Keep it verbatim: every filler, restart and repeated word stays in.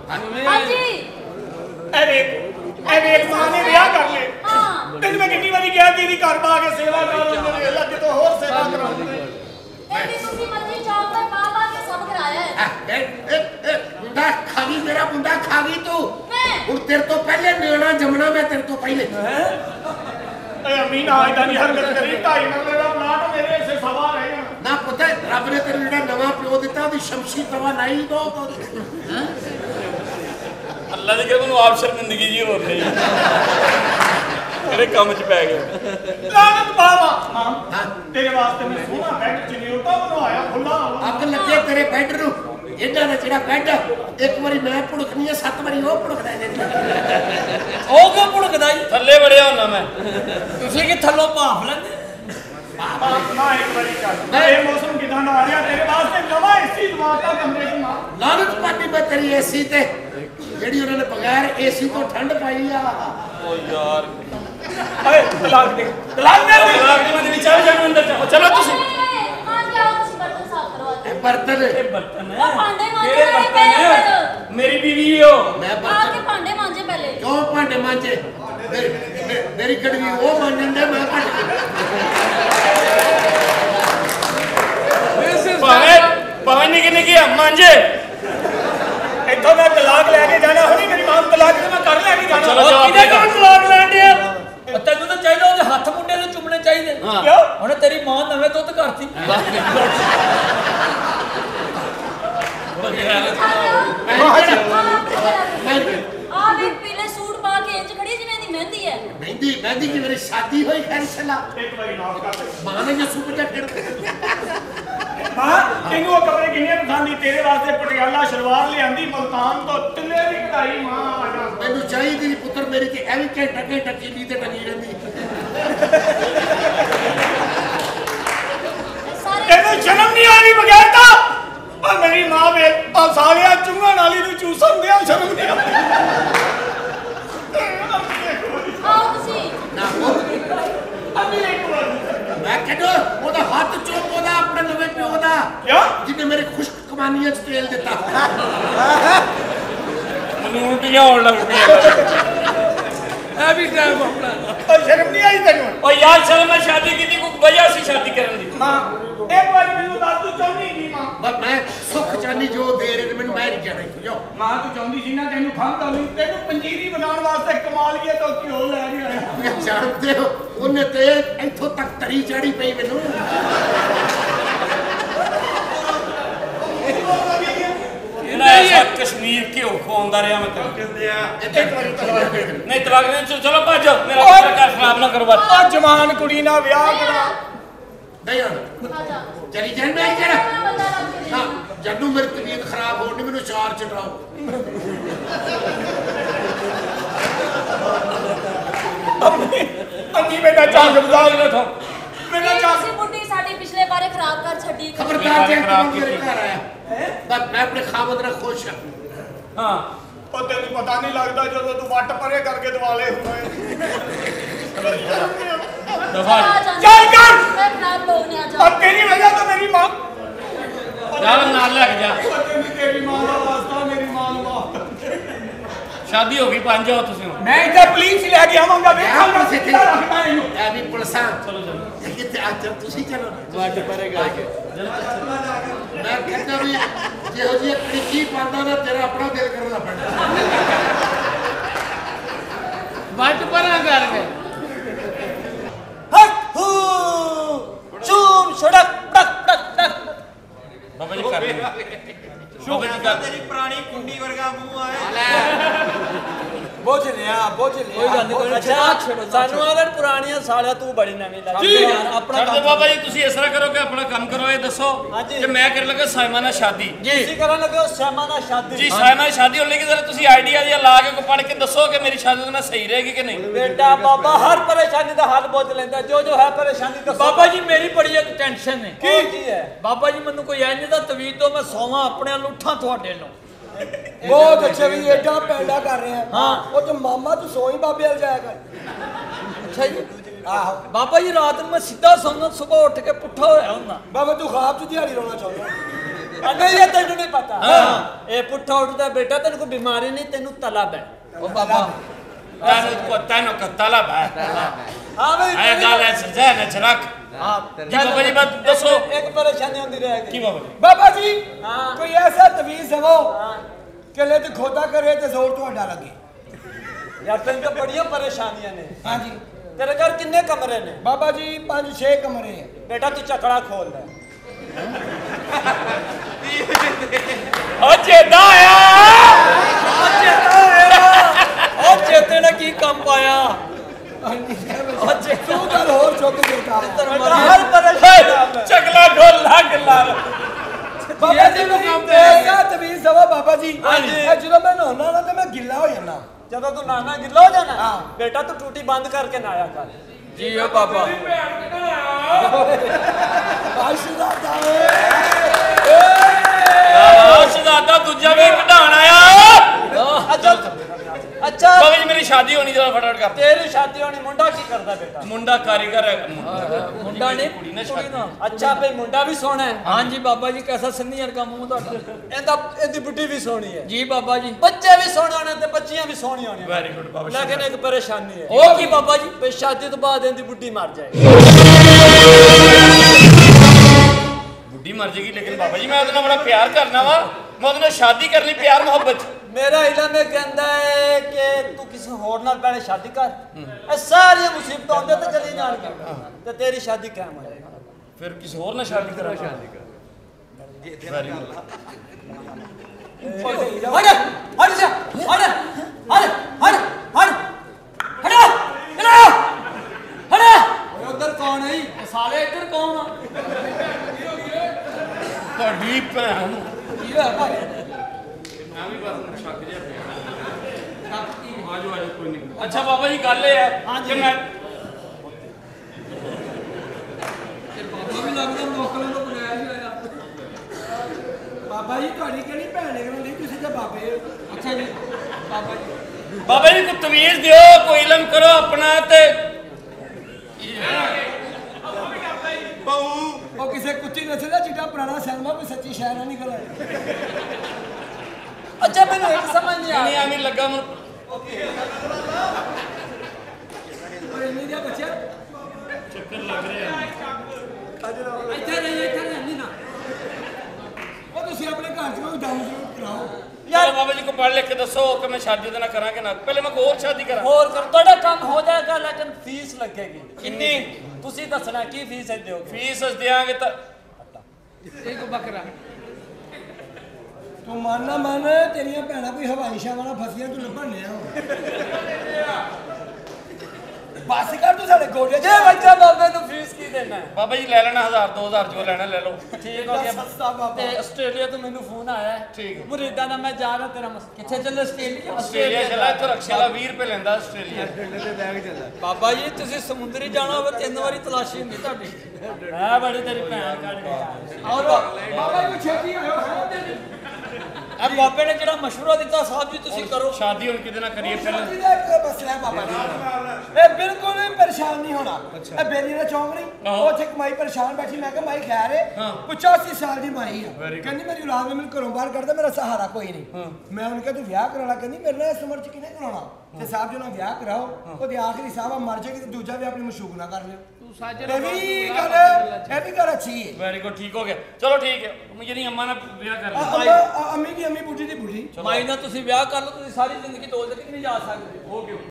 हां जी अरे अरे मां ने ब्याह कर ले हां तेन मैं कितनी बारी कहा कि घर पा के सेवा कर अलग तो और सेवा कराऊंगे एडी तुसी मर्जी चाह पर पा पा के सब कराया है ए ए मुंडा खा गई मेरा मुंडा खा गई तू मैं हुन तेरे तो पहले नेड़ा जमना मैं तेरे तो पहले ए अम्मी ना इदा नहीं हरकत करी ढाई ना मेरा प्लाट मेरे से सवा रहे ना पता है रब ने तेरे जेड़ा नवा प्यो दिता ओदी शमशी तवा नहीं दो हैं अल्लाह दी करे आप शर्मिंदगी जी हो रही तेरे काम च पै गए लानत बाबा हां तेरे वास्ते मैं सोना बेड चनियोटा बनवाया खुला अग लगे तेरे बेड नु एडा दा जेड़ा बेड एक बारी मैं पुड़कनी है सात बारी ओ पुड़कदा है ओ क्यों पुड़कदा ही थल्ले बड़िया होना मैं तुसी कि थल्लो भाफ लेंदे ना एक बारी कर ये मौसम किदा ना आ रहा तेरे वास्ते नवा एसी दवाता कमरे की मां लानत पाटी मैं तेरी एसी ते जेडी उन्होंने बगैर एसी तो ठंड पाई आ ओ यार अरे तलाक दे तलाक दे तलाक दे मैं चल जा अंदर चलो चलो तुसी हां जाओ तुसी बर्तन साफ करवा दे बर्तन ए बर्तन वो भांडे मांजे केड़े बर्तन है मेरी बीवी हो मैं आके बर्तन भांडे मांजे पहले क्यों भांडे मांजे मेरी मेरी कड़वी वो मांजन दे मैं भावे भावे निके निके मांजे इथों मैं तलाक लेके जाना होनी मेरी मां तलाक मैं कर लेके जाना चलो किदे कोल तलाक लेण दे तैनू तो चाहिए ओदे हत्थ मुंडे ते चुमने चाहिए क्यों हुन तेरी मां नवे दुੱਧ करती आ वे पीले सूट पा के इंज खड़ी जिवें दी मेहंदी है मेहंदी मेहंदी की मेरी शादी हुई खैर चला एक बारी माफ कर दे मां ने जो सुपर जा फिर हां तेनू वो कपड़े किन्ने पसंद ही तेरे वास्ते पटियाला सलवार ले आंदी मुल्तान तो तिल्ले दी कढ़ाई मां आ जा मैनू चाहिए तेरी पुत्र मेरी ते एवी घंटा घंटा चीली ते टंगी रहंदी तेनू शर्म नहीं आ रही बगैर ता पर मेरी मां वे आ सालिया चुंगण वाली नु चूसन दिया शर्म नहीं आ आओ तुसी ना वो अभी एक बार मैं कहदो ओदा हाथ चोप ओदा अपने नवे प्यो दा क्या जिन्ने मेरे खुश्क कमानियां च तेल दिता मनु उल्टियां होण लग पई ए भी टाइम अपना ओ शर्म नहीं आई तेनू ओ यार शर्म मैं शादी की थी कोई वजह सी शादी करन दी हां एक बार मेनू दस तू चाहनी की मां बस मैं सुख चाहनी जो दे रहे मैनू मैं नहीं कहना जो मां तू चाहती सी ना तेनू खान दा नहीं तेनू पंजीरी बनाउण वास्ते कमाल किया तो क्यों ले के आया मैं जानते हो उन्हें ते इथों तक तरी चढ़ी पई मैनू ऐसा कश्मीर क्यों खोंदा रहा मैं कहंदे आ नहीं तलाक नहीं चलो भज मेरा घर खराब ना करवा आ जवान कुड़ी ना ब्याह करा नहीं आना चली जाए मैं जरा ना जदू मेरी तबीयत खराब होनी मैनू चार चटाओ अम्मी बेटा चार गुजार ले था मेरा चार तुसी बुड्ढी साडी पिछले बारे खराब कर छड्डी खबरदार जे तुम मेरे घर आया बस मैं अपने खामद ना खुश हां हां ओ तेनू पता नहीं लगदा जदों तू वट परे करके दिवाले हुए दफा चल कर मैं खराब लोग ने आ जा और तेरी वजह तो मेरी मां चल नाल लेके जा तेरी मां दा वास्ता मेरी मां नु माफ शादी हो गई पांच जाओ तुसी मैं इधर पुलिस लेके आवांगा देखांगा कितना रखना है इनु ए भी पुलिस चलो चलो किथे आ चल तुसी चलो वाट परे गा के मैं कहता भी जेहो जी खिड़की पांदा ना तेरा अपना दिल करना पड़ता वाट परा कर के हट हू चूम सड़क टक टक टक बाबा जी कर बाबा जी कर तेरी पुरानी कुंडी वर्गा मुंह आए बोझ लिया बोझ लिया कोई गल नहीं अच्छा सानू अगर पुरानियां सालिया तू बड़ी नवी लग यार अपना कर दो बाबा जी तुसी इस तरह करो कि अपना काम करो ये दसो कि मैं कर लगा साइमा नाल शादी जी तुसी करन लगे हो साइमा नाल शादी जी साइमा नाल शादी होने की जरा तुसी आईडिया दिया ला के को पढ़ के दसो कि मेरी शादी ना सही रहेगी कि नहीं बेटा बाबा हर परेशानी दा हल बोझ लेंदा जो जो है परेशानी दसो बाबा जी मेरी बड़ी एक टेंशन है की की है बाबा जी मैनू कोई इंज दा तवीज दो मैं सोवा अपने लुठा ਤੁਹਾਡੇ ਨੂੰ बहुत अच्छे भी एडा पैंडा कर रहे हैं हाँ वो तो मामा तू सोई बाबे वाल जाया कर अच्छा जी आहो बाबा जी रात में सीधा सोना सुबह उठ के पुट्ठा होया हुंदा बाबा तू ख्वाब च दिहाड़ी रोना चाहता अगर ये तेन नहीं पता ये पुट्ठा उठता बेटा तेन कोई बीमारी नहीं तेन तलब है ओ बाबा ਤੈਨੂੰ ਕੋ ਤੈਨੂੰ ਕ ਤਲਬ ਹੈ हाँ भाई ਇਹ ਗੱਲ ਐ ਜ਼ਹਿਨ ਚ ਰੱਖ हाँ जी बाबा जी बात दसो एक परेशानी होती रहेगी की बाबा जी बाबा जी हाँ। कोई ऐसा तवीज दवो हाँ। कि ले तो खोदा करे तो जोर ਤੁਹਾਡਾ लगे यार तेन तो बड़िया परेशानियां ने हाँ जी तेरे घर किन्ने कमरे ने बाबा जी पांच छह कमरे हैं बेटा तू चकड़ा खोल दे ਓ ਚੇਤਾ ਆਇਆ ओ चेते ने की काम पाया तू कल होर चुक देता हर परेशानी ਚਗਲਾ ਢੋਲ ਲੱਗ ਲਾ बाबा जी को काम पे ऐसा तवीज दवो बाबा जी हाँ जी। ए ਜਦੋਂ मैं नहाना ना तो मैं गिल्ला हो जाना जब तू नाना गिल्ला हो जाना हाँ। बेटा तू टूटी बंद करके नहाया कर ਜੀ ਓ ਪਾਪਾ आशीर्वाद दावे ਆਹ ਸ਼ਹਜ਼ਾਦਾ ਦੂਜਾ ਵੀ ਕਢਾਣ ਆਇਆ अच्छा अच्छा ਬਾਬਾ ਜੀ ਮੇਰੀ ਸ਼ਾਦੀ ਹੋਣੀ ਜਰਾ ਫਟਾਫਟ ਕਰ तेरी शादी होनी मुंडा की करदा बेटा ਮੁੰਡਾ ਕਾਰੀਗਰ ਹੈ मुंडा नहीं ਕੁੜੀ ਨਾ ਸ਼ਾਦੀ अच्छा भाई मुंडा भी सोना है हाँ जी बाबा जी कैसा सन्नी यार का मुंह ਤੁਹਾਡਾ ਇਹਦਾ ਇਹਦੀ ਬੁੱਢੀ ਵੀ ਸੋਹਣੀ ਹੈ जी बाबा जी ਬੱਚੇ ਵੀ ਸੋਹਣੇ ਹੋਣੇ ਤੇ ਬੱਚੀਆਂ ਵੀ ਸੋਹਣੀਆਂ ਹੋਣੀਆਂ ਵੈਰੀ ਗੁੱਡ ਬਾਬਾ ਜੀ ਲੇਕਿਨ ਇੱਕ ਪਰੇਸ਼ਾਨੀ ਹੈ ਉਹ ਕੀ ਬਾਬਾ ਜੀ ਵੀ ਸ਼ਾਦੀ ਤੋਂ ਬਾਅਦ ਇਹਦੀ ਬੁੱਢੀ ਮਰ ਜਾਏਗੀ ਬੁੱਢੀ ਮਰ ਜੇਗੀ ਲੇਕਿਨ ਬਾਬਾ ਜੀ ਮੈਂ ਉਹਦੇ ਨਾਲ ਬੜਾ ਪਿਆਰ ਕਰਨਾ ਵਾ ਮੈਂ ਉਹਦੇ ਨਾਲ ਸ਼ਾਦੀ ਕਰਨੀ ਪਿਆਰ ਮੁਹੱਬਤ ਮੇਰਾ ਇਲਮ ਇਹ ਕਹਿੰਦਾ ਹੈ ਕਿ ਤੂੰ ਕਿਸੇ ਹੋਰ ਨਾਲ ਪਹਿਲੇ ਸ਼ਾਦੀ ਕਰ ਇਹ ਸਾਰੀਆਂ ਮੁਸੀਬਤਾਂ ਹੁੰਦੇ ਤੇ ਚਲੀ ਜਾਣਗੀਆਂ ਤੇ ਤੇਰੀ ਸ਼ਾਦੀ ਕਾਇਮ ਹੋ ਜਾਏਗੀ ਫਿਰ ਕਿਸੇ ਹੋਰ ਨਾਲ ਸ਼ਾਦੀ ਕਰਾਂ ਸ਼ਾਦੀ ਕਰ ਵੈਰੀ ਗੁੱਡ हट हट जा हट हट हट हट हट हट उधर कौन है साले इधर कौन आ ਤੁਹਾਡੀ ਭੈਣ की है भाई ਮੈਂ ਵੀ ਬਸ ਸ਼ੱਕ ਜਿਹਾ ਪਿਆ ਆਜੋ ਆਜੋ ਕੋਈ ਨਹੀਂ ਅੱਛਾ ਬਾਬਾ ਜੀ ਗੱਲ ਇਹ ਹੈ ਕਿ ਮੈਂ बाबा भी लगदा नौकरां तो बगैर ही होया बाबा जी ਤੁਹਾਡੀ ਕਿਹੜੀ ਭੈਣ ਹੈ ਨਹੀਂ ਤੁਸੀਂ ਤਾਂ ਬਾਬੇ ਹੋ अच्छा जी बाबा जी ਬਾਬਾ ਜੀ ਕੋਈ ਤਮੀਜ਼ ਦਿਓ ਕੋਈ ਇਲਮ ਕਰੋ ਆਪਣਾ ਤੇ ਉਹ ਕਿਸੇ ਕੁੱਤੀ ਨਸਲ ਦਾ ਚਿੱਟਾ ਪੁਰਾਣਾ ਸਲਮਾ ਕੋਈ ਸੱਚੀ ਸ਼ਾਇਰ ਨਾ ਨਿਕਲ ਆਏ अच्छा मैंने एक समझ नहीं ਨਹੀਂ आया ਐਵੇਂ ਲੱਗਾ ਮੈਨੂੰ और इन्हीं दिया बच्चा ਚੱਕਰ ਲੱਗ ਰਿਹਾ इधर नहीं इधर नहीं ना ਉਹ ਤੁਸੀਂ ਆਪਣੇ ਘਰ 'ਚ ਕੋਈ ਦਮ ਜ਼ਰੂਰ ਕਰਾਓ ਯਾਰ ਬਾਬਾ ਜੀ ਕੋ ਪੜ੍ਹ ਲਿਖ ਕੇ ਦੱਸੋ ਕਿ ਮੈਂ ਸ਼ਾਦੀ ਉਹਦੇ ਨਾਲ ਕਰਾਂ ਕਿ ਨਾ ਪਹਿਲੇ ਮੈਂ ਕੋਈ ਹੋਰ ਸ਼ਾਦੀ ਕਰਾਂ और कर ਤੁਹਾਡਾ ਕੰਮ ਹੋ ਜਾਏਗਾ ਲੇਕਿਨ ਫੀਸ ਲੱਗੇਗੀ ਕਿੰਨੀ ਤੁਸੀਂ ਦੱਸਣਾ ਕੀ ਫੀਸ ਹੈ ਦਿਓਗੇ ਫੀਸ ਅਸ ਦਿਆਂਗੇ ਤਾਂ एक बकरा ਤੂੰ ਮੰਨ ਨਾ ਮੰਨ ਤੇਰੀਆਂ ਭੈਣਾਂ ਕੋਈ ਹਵਾਈ ਸ਼ਾਵਾਂ ਨਾਲ ਫਸੀਆਂ ਤੂੰ ਲੱਭਣ ਲਿਆ ਬਸ ਕਰ ਤੂੰ ਸਾਡੇ ਗੋਡੇ 'ਚ ਜੇ ਬੱਚਾ ਬਾਬੇ ਨੂੰ ਫੀਸ ਕੀ ਦੇਣਾ ਹੈ ਬਾਬਾ ਜੀ ਲੈ ਲੈਣਾ ਹਜ਼ਾਰ ਦੋ ਹਜ਼ਾਰ ਜੋ ਲੈਣਾ ਲੈ ਲਓ ਠੀਕ ਹੋ ਗਿਆ ਸਸਤਾ ਬਾਬਾ ਤੇ ਆਸਟ੍ਰੇਲੀਆ ਤੋਂ ਮੈਨੂੰ ਫੋਨ ਆਇਆ ਹੈ ਠੀਕ ਹੈ। ਮੁਰੀਦਾਂ ਨਾਲ ਮੈਂ ਜਾ ਰਿਹਾ ਤੇਰਾ ਮਸ किथे चले ऑस्ट्रेलिया ਆਸਟ੍ਰੇਲੀਆ ਚਲਾ ਇੱਥੋਂ ਰਕਸ਼ੇ ਦਾ ਵੀਹ ਰੁਪਏ ਲੈਂਦਾ ਆਸਟ੍ਰੇਲੀਆ बाबा जी तुसी समुद्री जाना होवे तीन वारी तलाशी हुंदी ਤੁਹਾਡੀ ਮੈਂ ਬੜੀ ਤੇਰੀ ਭੈਣ ਕੱਢ ਗਿਆ और ਬਾਬਾ ਜੀ ਛੇਤੀ ਆਇਓ अब बाबे ने जेड़ा मशवरा दिता साहब जी तुसी करो ਸ਼ਾਦੀ ਹੁਣ ਕਿਹਦੇ ਨਾਲ ਕਰੀਏ ਪਹਿਲਾਂ ਸ਼ਾਦੀ ਦਾ ਇੱਕ ਮਸਲਾ ਹੈ ਬਾਬਾ ਜੀ ਇਹ ਬਿਲਕੁਲ ਵੀ ਪਰੇਸ਼ਾਨ ਨਹੀਂ ਹੋਣਾ ਇਹ ਬੇਰੀ ਦਾ ਚੌਂਕ ਨਹੀਂ ਆਹੋ। ਉੱਥੇ ਇੱਕ ਮਾਈ ਪਰੇਸ਼ਾਨ ਬੈਠੀ ਮੈਂ ਕਿਹਾ ਮਾਈ ਖੈਰ ਹੈ ਪਚਾਸੀ ਸਾਲ ਦੀ ਮਾਈ ਆ ਕਹਿੰਦੀ ਮੇਰੀ ਔਲਾਦ ਨੇ ਮੈਨੂੰ ਘਰੋਂ ਬਾਹਰ ਕੱਢਦਾ ਮੇਰਾ ਸਹਾਰਾ ਕੋਈ ਨਹੀਂ ਮੈਂ ਉਹਨੂੰ ਕਿਹਾ ਤੂੰ ਵਿਆਹ ਕਰਾ ਲਾ ਕਹਿੰਦੀ ਮੇਰੇ ਨਾਲ ਇਸ ਉਮਰ 'ਚ ਕਿਹਨੇ ਕਰਾਉਣਾ ਤੇ ਸਾਹਿਬ ਜੀ ਨਾਲ ਵਿਆਹ ਕਰਾਓ ਉਹਦੇ ਆਖਰੀ ਸਾਹਿਬ ਆ ਮਰ ਜਾਏਗੀ ਤੇ ਦੂਜਾ ਵੀ ਆਪਣੀ ਮਸ਼ੂਕ ਨਾ ਕਰ ਲਿਓ ਇਹ ਵੀ ਗੱਲ ਇਹ ਵੀ ਗੱਲ ਅੱਛੀ ਹੈ ਵੈਰੀ ਗੁੱਡ ਠੀਕ ਹੋ ਗਿਆ ਚਲੋ ਠੀਕ ਹੈ ਮੇਰੀ ਅੰਮਾ ਨਾਲ ਵਿਆਹ ਕਰ ਆ- ਲਾ ਅੰਮਾ- ਆ- ਅੰਮੀ ਦੀ ਅੰਮੀ ਬੁੱਢੀ ਦੀ ਬੁੱਢੀ माई ना तुसी ब्याह कर लो तुसी सारी जिंदगी दो तक नहीं जा सकते हो क्यों